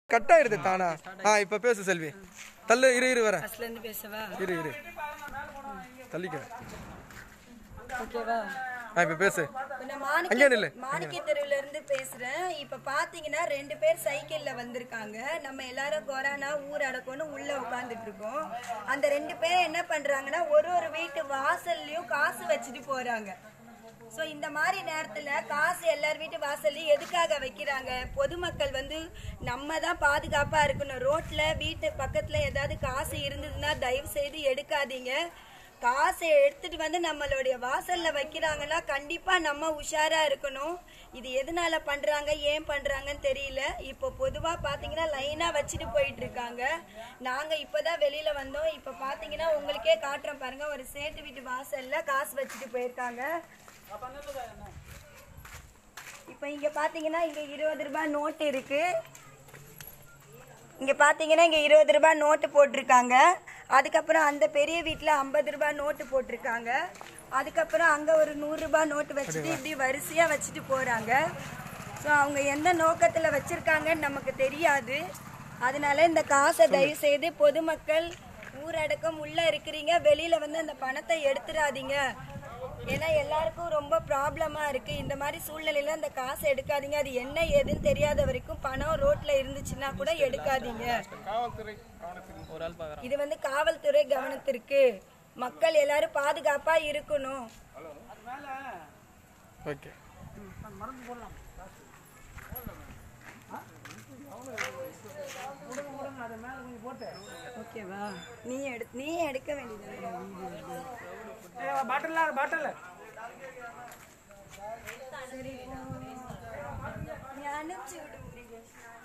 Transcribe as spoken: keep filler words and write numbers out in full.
Cut ஆயிடுது தானா. ஆ இப்ப பேசு செல்வி. தள்ளு இரு இரு வர. ஃபர்ஸ்ட்ல இருந்து பேசவா? இரு இரு. தள்ளிக்க. ஓகேவா? ஆ இப்ப பேசு. நான் மாணிக்க மாணிக்க தெருவுல இருந்து பேசுறேன். இப்ப பாத்தீங்கன்னா ரெண்டு பேர் சைக்கிள்ல வந்திருக்காங்க. நம்ம எல்லாரும் கொரோனா ஊர் அடக்கணும் உள்ள உட்கார்ந்துட்டு இருக்கோம். அந்த ரெண்டு பேரும் என்ன பண்றாங்கன்னா ஒரு ஒரு வீட்டு வாசல்லயும் காசு வச்சுட்டு போறாங்க. ஸோ இந்த மாதிரி நேரத்தில் காசு எல்லார் வீட்டு வாசல்லையும் எதுக்காக வைக்கிறாங்க? பொதுமக்கள் வந்து நம்ம தான் பாதுகாப்பாக இருக்கணும். ரோட்டில் வீட்டு பக்கத்தில் ஏதாவது காசு இருந்ததுன்னா தயவு செய்து எடுக்காதீங்க. காசை எடுத்துட்டு வந்து நம்மளுடைய வாசல்ல வைக்கிறாங்கன்னா கண்டிப்பா நம்ம உஷாரா இருக்கணும். இது எதனால பண்றாங்க ஏன் பண்றாங்கன்னு தெரியல. இப்போ பொதுவா பாத்தீங்கன்னா லைனா வச்சுட்டு போயிட்டு இருக்காங்க. நாங்க இப்பதான் வெளியில வந்தோம். இப்ப பாத்தீங்கன்னா உங்களுக்கே காட்டுறோம் பாருங்க. ஒரு சேட்டு வீட்டு வாசல்ல காசு வச்சுட்டு போயிருக்காங்க. இப்ப இங்க பாத்தீங்கன்னா இங்க இருபது ரூபாய் நோட்டு இருக்கு. இங்க பாத்தீங்கன்னா இங்க இருபது ரூபாய் நோட்டு போட்டிருக்காங்க. அதுக்கப்புறம் அந்த பெரிய வீட்டுல ஐம்பது ரூபாய் நோட்டு போட்டிருக்காங்க. அதுக்கப்புறம் அங்க ஒரு நூறு ரூபாய் நோட்டு வச்சுட்டு இப்படி வரிசையா வச்சுட்டு போறாங்க. ஸோ அவங்க எந்த நோக்கத்துல வச்சிருக்காங்கன்னு நமக்கு தெரியாது. அதனால இந்த காசை தயவு செய்து பொதுமக்கள் ஊரடக்கம் உள்ள இருக்கிறீங்க, வெளியில வந்து அந்த பணத்தை எடுத்துடாதீங்க. ஏன்னா எல்லாருக்கும் ரொம்ப ப்ராப்ளமா இருக்கு. இந்த மாதிரி சூழ்நிலையில அந்த காசை எடுக்காதீங்க. அது என்ன ஏதுன்னு தெரியாத வரைக்கும் பணம் ரோட்ல இருந்துச்சுன்னா கூட எடுக்காதீங்க. இது வந்து காவல்துறை கவனத்திற்கு. மக்கள் எல்லாரும் பாதுகாப்பா இருக்கணும். ஓகேவா? நீ எடு நீ எடுக்க வேண்டியது. பாட்டில் பாட்டில் சரி நீ அனுப்பிச்சு விடு.